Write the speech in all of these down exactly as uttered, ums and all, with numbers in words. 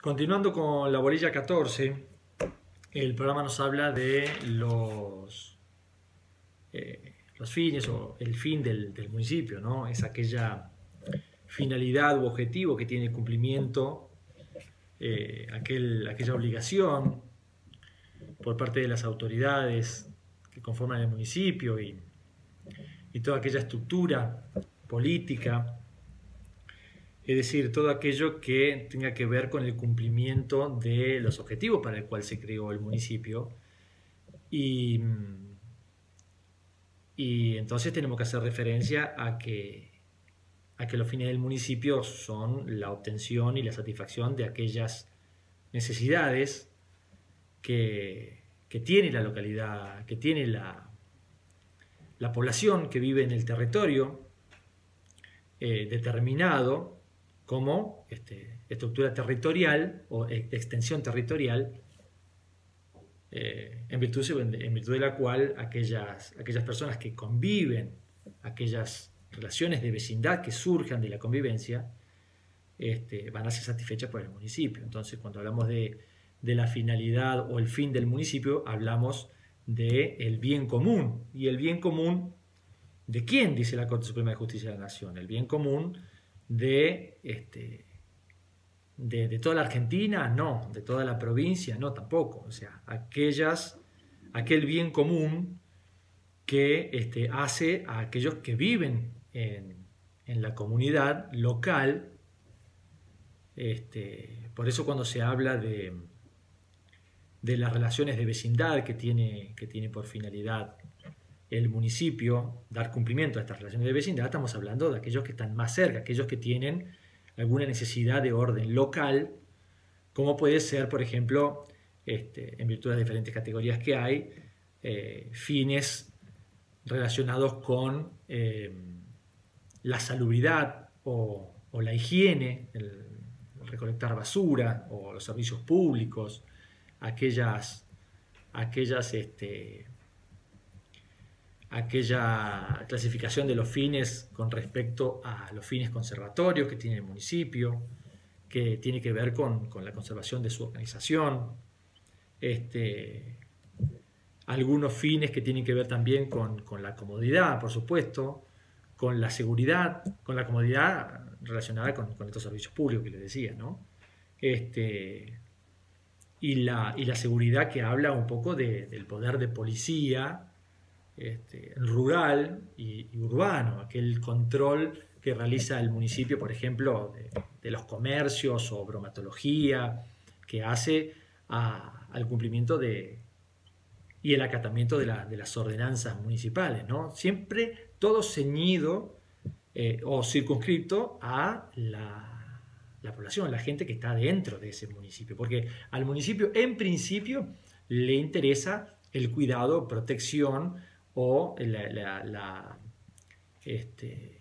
Continuando con la bolilla catorce, el programa nos habla de los, eh, los fines o el fin del, del municipio, ¿no? Es aquella finalidad u objetivo que tiene cumplimiento, eh, aquel, aquella obligación por parte de las autoridades que conforman el municipio y, y toda aquella estructura política. Es decir, todo aquello que tenga que ver con el cumplimiento de los objetivos para el cual se creó el municipio. Y, y entonces tenemos que hacer referencia a que, a que los fines del municipio son la obtención y la satisfacción de aquellas necesidades que, que tiene la localidad, que tiene la, la población que vive en el territorio eh, determinado, como este, estructura territorial o extensión territorial, eh, en, virtud, en virtud de la cual aquellas, aquellas personas que conviven, aquellas relaciones de vecindad que surjan de la convivencia, este, van a ser satisfechas por el municipio. Entonces, cuando hablamos de, de la finalidad o el fin del municipio, hablamos del bien común. ¿Y el bien común de quién? Dice la Corte Suprema de Justicia de la Nación. El bien común De, este, de, de toda la Argentina, no, de toda la provincia, no, tampoco. O sea, aquellas, aquel bien común que este, hace a aquellos que viven en, en la comunidad local. Este, por eso cuando se habla de, de las relaciones de vecindad que tiene, que tiene por finalidad el municipio dar cumplimiento a estas relaciones de vecindad, estamos hablando de aquellos que están más cerca, aquellos que tienen alguna necesidad de orden local, como puede ser, por ejemplo, este, en virtud de las diferentes categorías que hay, eh, fines relacionados con eh, la salubridad o, o la higiene, el, el recolectar basura o los servicios públicos, aquellas, aquellas este, aquella clasificación de los fines con respecto a los fines conservatorios que tiene el municipio, que tiene que ver con, con la conservación de su organización, este, algunos fines que tienen que ver también con, con la comodidad, por supuesto, con la seguridad, con la comodidad relacionada con, con estos servicios públicos que les decía, ¿no? Este, y, la, y la seguridad que habla un poco de, del poder de policía, Este, rural y, y urbano, aquel control que realiza el municipio, por ejemplo, de, de los comercios o bromatología, que hace a, al cumplimiento de, y el acatamiento de, la, de las ordenanzas municipales, ¿no? Siempre todo ceñido eh, o circunscrito a la, la población, la gente que está dentro de ese municipio, porque al municipio en principio le interesa el cuidado, protección o la, la, la, este,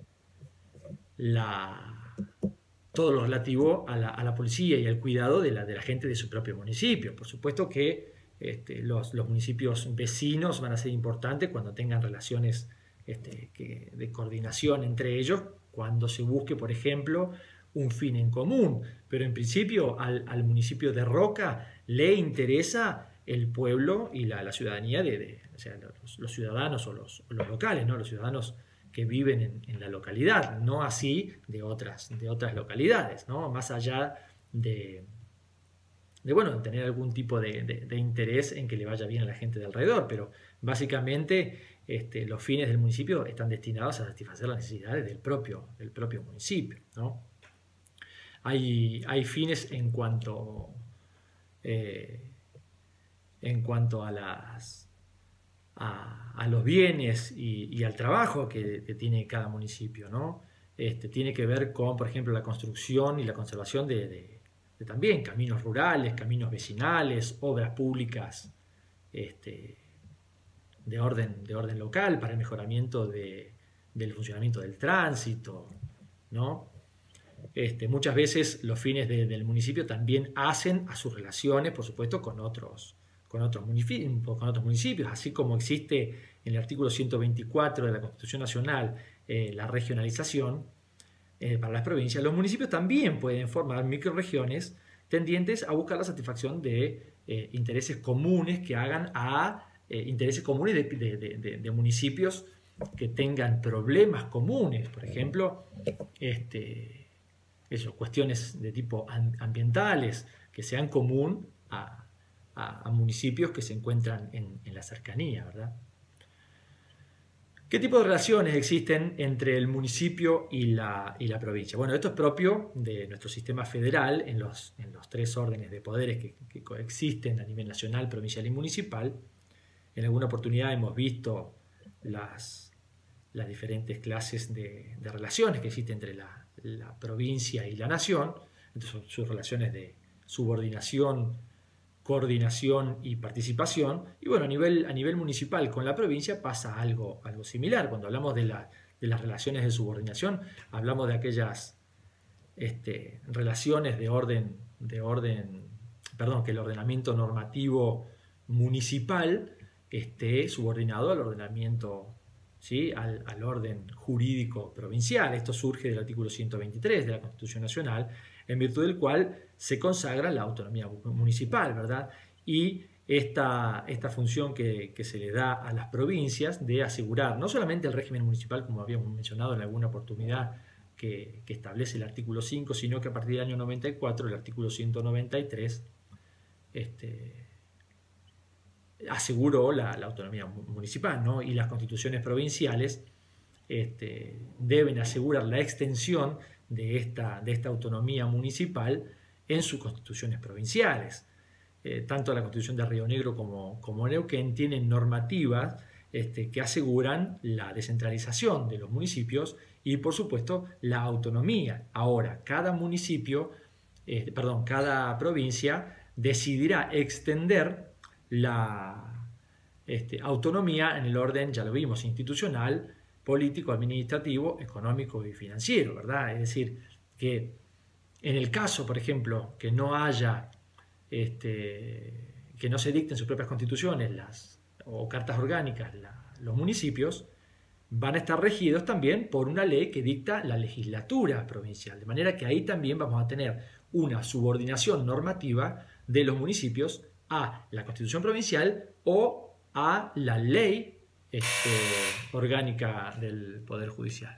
la, todo lo relativo a la, a la policía y al cuidado de la, de la gente de su propio municipio. Por supuesto que este, los, los municipios vecinos van a ser importantes cuando tengan relaciones este, que, de coordinación entre ellos, cuando se busque, por ejemplo, un fin en común. Pero en principio al, al municipio de Roca le interesa el pueblo y la, la ciudadanía, de, de, o sea, los, los ciudadanos o los, los locales, ¿no? Los ciudadanos que viven en, en la localidad, no así de otras, de otras localidades, ¿no? Más allá de, de, bueno, de tener algún tipo de, de, de interés en que le vaya bien a la gente de alrededor, pero básicamente este, los fines del municipio están destinados a satisfacer las necesidades del propio, del propio municipio, ¿no? Hay, hay fines en cuanto... Eh, en cuanto a, las, a, a los bienes y, y al trabajo que, que tiene cada municipio, ¿no? Este, tiene que ver con, por ejemplo, la construcción y la conservación de, de, de también caminos rurales, caminos vecinales, obras públicas este, de, orden, de orden local para el mejoramiento de, del funcionamiento del tránsito, ¿no? Este, muchas veces los fines de, del municipio también hacen a sus relaciones, por supuesto, con otros Con otros, con otros municipios, así como existe en el artículo ciento veinticuatro de la Constitución Nacional eh, la regionalización eh, para las provincias, los municipios también pueden formar microrregiones tendientes a buscar la satisfacción de eh, intereses comunes que hagan a eh, intereses comunes de, de, de, de municipios que tengan problemas comunes, por ejemplo, este, eso, cuestiones de tipo ambientales que sean común a, a, a municipios que se encuentran en, en la cercanía, ¿verdad? ¿Qué tipo de relaciones existen entre el municipio y la, y la provincia? Bueno, esto es propio de nuestro sistema federal en los, en los tres órdenes de poderes que, que coexisten a nivel nacional, provincial y municipal. En alguna oportunidad hemos visto las, las diferentes clases de, de relaciones que existen entre la, la provincia y la nación, entonces sus relaciones de subordinación, coordinación y participación. Y bueno, a nivel, a nivel municipal con la provincia pasa algo, algo similar. Cuando hablamos de, la, de las relaciones de subordinación, hablamos de aquellas este, relaciones de orden, de orden, perdón, que el ordenamiento normativo municipal esté subordinado al ordenamiento, ¿sí? al, al orden jurídico provincial. Esto surge del artículo ciento veintitrés de la Constitución Nacional, en virtud del cual se consagra la autonomía municipal, ¿verdad? Y esta, esta función que, que se le da a las provincias de asegurar no solamente el régimen municipal, como habíamos mencionado en alguna oportunidad, que, que establece el artículo cinco, sino que a partir del año noventa y cuatro, el artículo ciento noventa y tres, este, aseguró la, la autonomía municipal, ¿no? Y las constituciones provinciales este, deben asegurar la extensión de esta, de esta autonomía municipal en sus constituciones provinciales. Eh, tanto la Constitución de Río Negro como, como Neuquén tienen normativas este, que aseguran la descentralización de los municipios y, por supuesto, la autonomía. Ahora, cada municipio, eh, perdón, cada provincia decidirá extender la este, autonomía en el orden, ya lo vimos, institucional, político, administrativo, económico y financiero, ¿verdad? Es decir, que en el caso, por ejemplo, que no haya, este, que no se dicten sus propias constituciones las, o cartas orgánicas, la, los municipios van a estar regidos también por una ley que dicta la legislatura provincial, de manera que ahí también vamos a tener una subordinación normativa de los municipios a la Constitución provincial o a la ley Este, orgánica del Poder Judicial.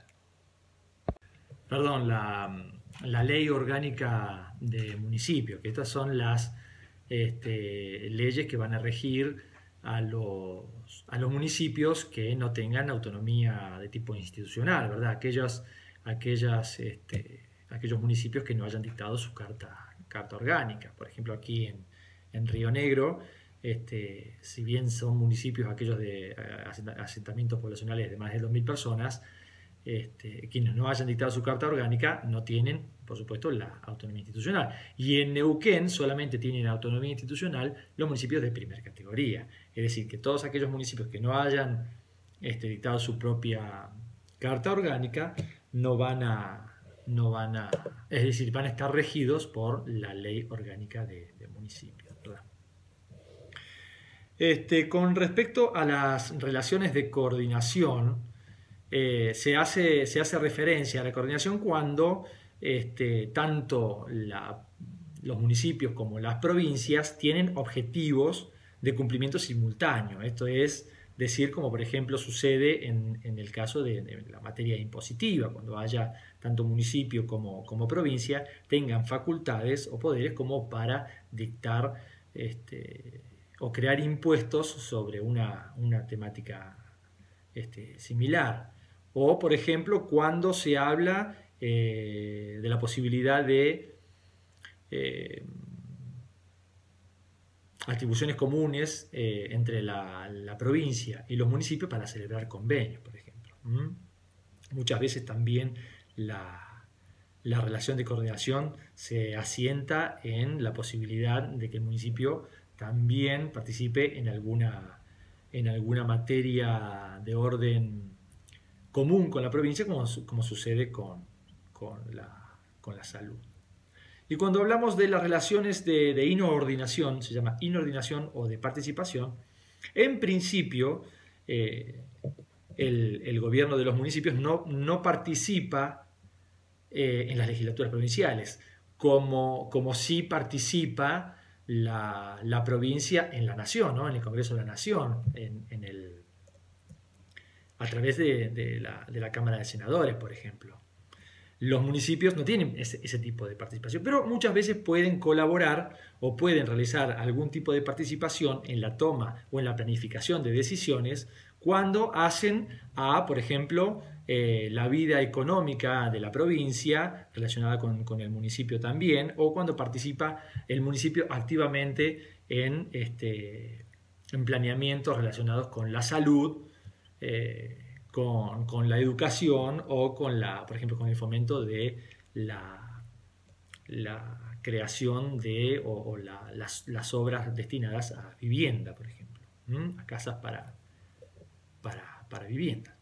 Perdón, la, la ley orgánica de municipios, que estas son las este, leyes que van a regir a los, a los municipios que no tengan autonomía de tipo institucional, ¿verdad? Aquellas, aquellas, este, aquellos municipios que no hayan dictado su carta, carta orgánica. Por ejemplo, aquí en, en Río Negro, Este, si bien son municipios aquellos de asentamientos poblacionales de más de dos mil personas, este, quienes no hayan dictado su carta orgánica no tienen, por supuesto, la autonomía institucional. Y en Neuquén solamente tienen autonomía institucional los municipios de primera categoría. Es decir, que todos aquellos municipios que no hayan este, dictado su propia carta orgánica no van a, no van a, es decir, van a estar regidos por la ley orgánica de, de municipios, ¿verdad? Este, con respecto a las relaciones de coordinación, eh, se, hace, se hace referencia a la coordinación cuando este, tanto la, los municipios como las provincias tienen objetivos de cumplimiento simultáneo. Esto es decir, como por ejemplo sucede en, en el caso de, de la materia impositiva, cuando haya tanto municipio como, como provincia tengan facultades o poderes como para dictar este, o crear impuestos sobre una, una temática este, similar. O, por ejemplo, cuando se habla eh, de la posibilidad de eh, atribuciones comunes eh, entre la, la provincia y los municipios para celebrar convenios, por ejemplo. ¿Mm? Muchas veces también la, la relación de coordinación se asienta en la posibilidad de que el municipio también participe en alguna, en alguna materia de orden común con la provincia, como, como sucede con, con, la, con la salud. Y cuando hablamos de las relaciones de, de inordinación, se llama inordinación o de participación, en principio eh, el, el gobierno de los municipios no, no participa eh, en las legislaturas provinciales. como, como sí participa la, la provincia en la nación, ¿no? En el Congreso de la Nación, en, en el, a través de, de, la, de la Cámara de Senadores, por ejemplo. Los municipios no tienen ese, ese tipo de participación, pero muchas veces pueden colaborar o pueden realizar algún tipo de participación en la toma o en la planificación de decisiones cuando hacen a, por ejemplo, eh, la vida económica de la provincia relacionada con, con el municipio también, o cuando participa el municipio activamente en, este, en planeamientos relacionados con la salud, eh, Con, con la educación o con la, por ejemplo, con el fomento de la, la creación de o, o la, las, las obras destinadas a vivienda, por ejemplo, ¿m? a casas para, para, para vivienda.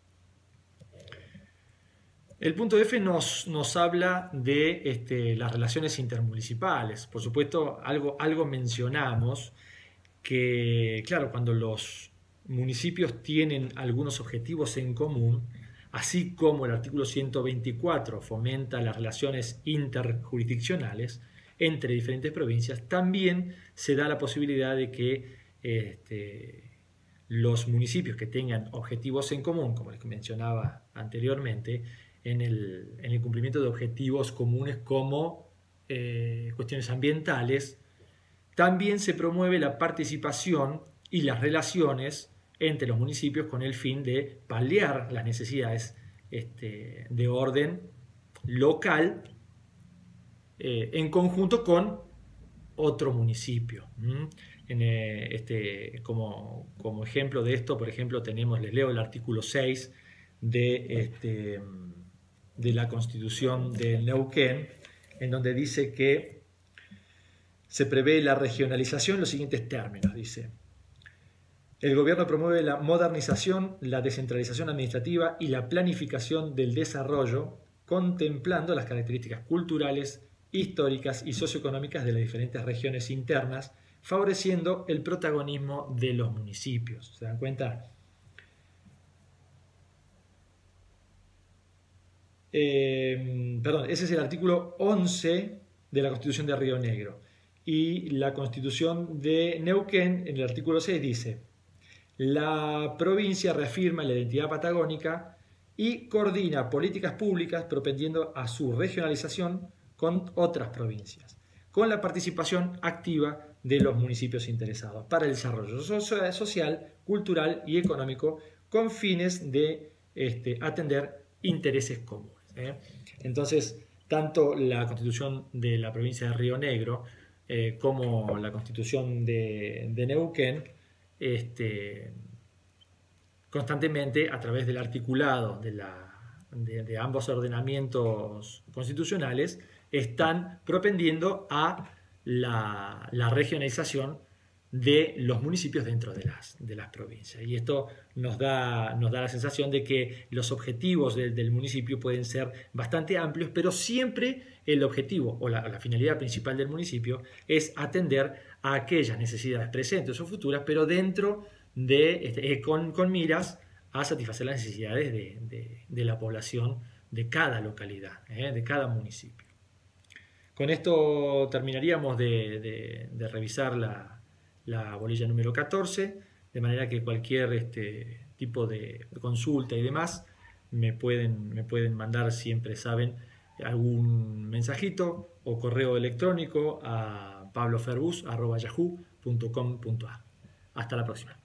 El punto F nos, nos habla de este, las relaciones intermunicipales. Por supuesto, algo, algo mencionamos que, claro, cuando los municipios tienen algunos objetivos en común, así como el artículo ciento veinticuatro fomenta las relaciones interjurisdiccionales entre diferentes provincias, también se da la posibilidad de que este, los municipios que tengan objetivos en común, como les mencionaba anteriormente, en el, en el cumplimiento de objetivos comunes como eh, cuestiones ambientales, también se promueve la participación y las relaciones entre los municipios con el fin de paliar las necesidades este, de orden local eh, en conjunto con otro municipio. ¿Mm? En, eh, este, como, como ejemplo de esto, por ejemplo, tenemos, les leo el artículo seis de, este, de la Constitución de Neuquén, en donde dice que se prevé la regionalización en los siguientes términos, dice: el gobierno promueve la modernización, la descentralización administrativa y la planificación del desarrollo, contemplando las características culturales, históricas y socioeconómicas de las diferentes regiones internas, favoreciendo el protagonismo de los municipios. ¿Se dan cuenta? Eh, perdón, ese es el artículo once de la Constitución de Río Negro. Y la Constitución de Neuquén, en el artículo seis, dice: la provincia reafirma la identidad patagónica y coordina políticas públicas propendiendo a su regionalización con otras provincias, con la participación activa de los municipios interesados para el desarrollo social, cultural y económico con fines de este, atender intereses comunes. ¿eh? Entonces, tanto la Constitución de la provincia de Río Negro eh, como la Constitución de, de Neuquén Este, constantemente a través del articulado de, la, de, de ambos ordenamientos constitucionales están propendiendo a la, la regionalización de los municipios dentro de las, de las provincias. Y esto nos da, nos da la sensación de que los objetivos del, del municipio pueden ser bastante amplios, pero siempre el objetivo o la, la finalidad principal del municipio es atender a aquellas necesidades presentes o futuras, pero dentro de, este, con, con miras a satisfacer las necesidades de, de, de la población de cada localidad, ¿eh? de cada municipio. Con esto terminaríamos de, de, de revisar la, la bolilla número catorce, de manera que cualquier este, tipo de consulta y demás me pueden, me pueden mandar, siempre saben, algún mensajito o correo electrónico a pabloferbus arroba yahoo punto com punto a. Hasta la próxima.